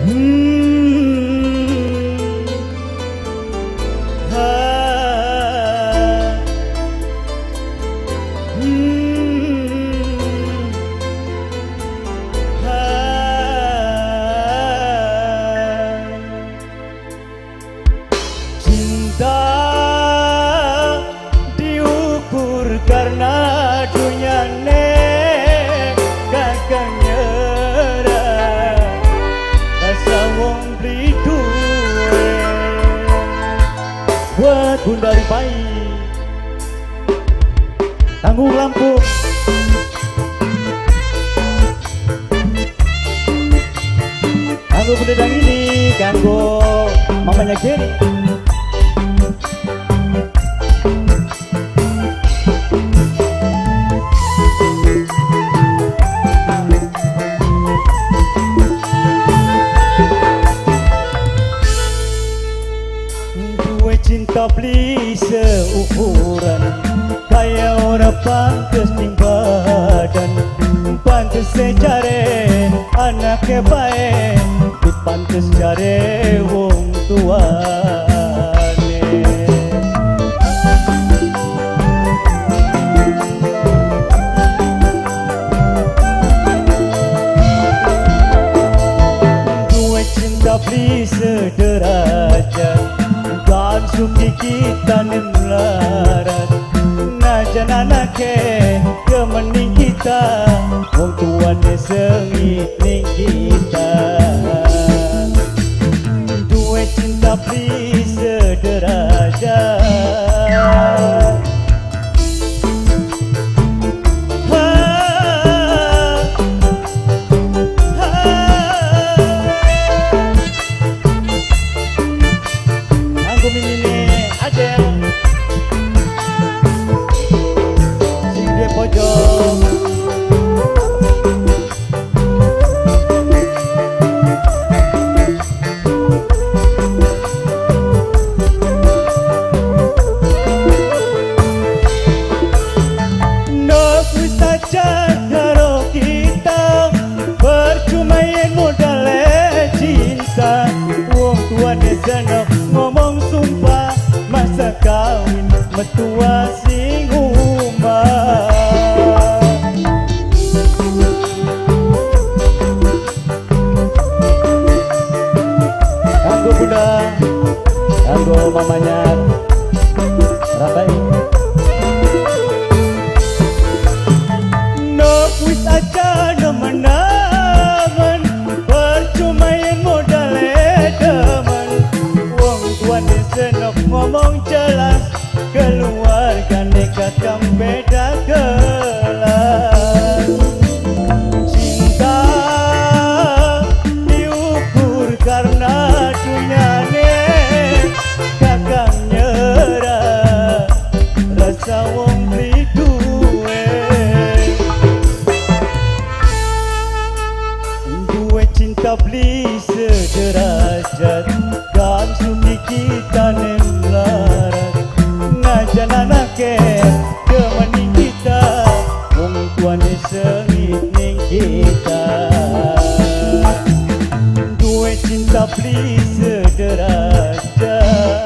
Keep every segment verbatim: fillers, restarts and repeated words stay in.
Bunda Ripai tanggung lampu kanggo Bunda Dang ini kanggo mamanya Geri cinta beli seukuran kayak orang pantes ning badan pantes secare anaknya baik ku pantes cari wong tuane duwe cinta beli sederajat suki kita nemlarat najan anake kemening kita wong tuane sengit ning kita duwe cinta beli sederajat ngomong sumpah masa kawin metua sing umah kanggo Bunda kanggo mamanya Rabai no wis aja nemen-nemen percuma yang modalnya demen senok ngomong jelas keluarga nekat yang beda kelas cinta diukur karena dunyane kakang nyerah rasa wong beli duwe duwe cinta beli sederajat dan suki kita nemlarat najan anake kemening kita wong tuane sengit ning kita duwe cinta beli sederajat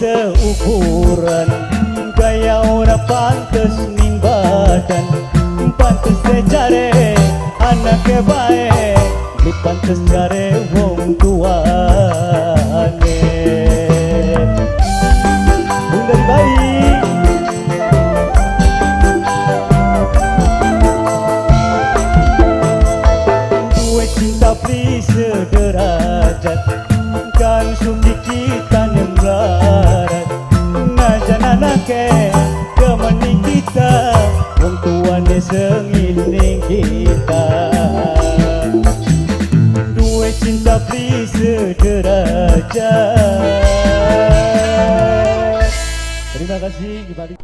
seukuran, gaya ora pantes ning badan, pantes cari anak bae, di pantes cari wong tuane. Bunda di baik duwe cinta please sederajat, kan sumbi kita nemlarat, najan anake kemening kita, wong tuane sengiling kita. Duwe cinta please sederajat. Terima kasih.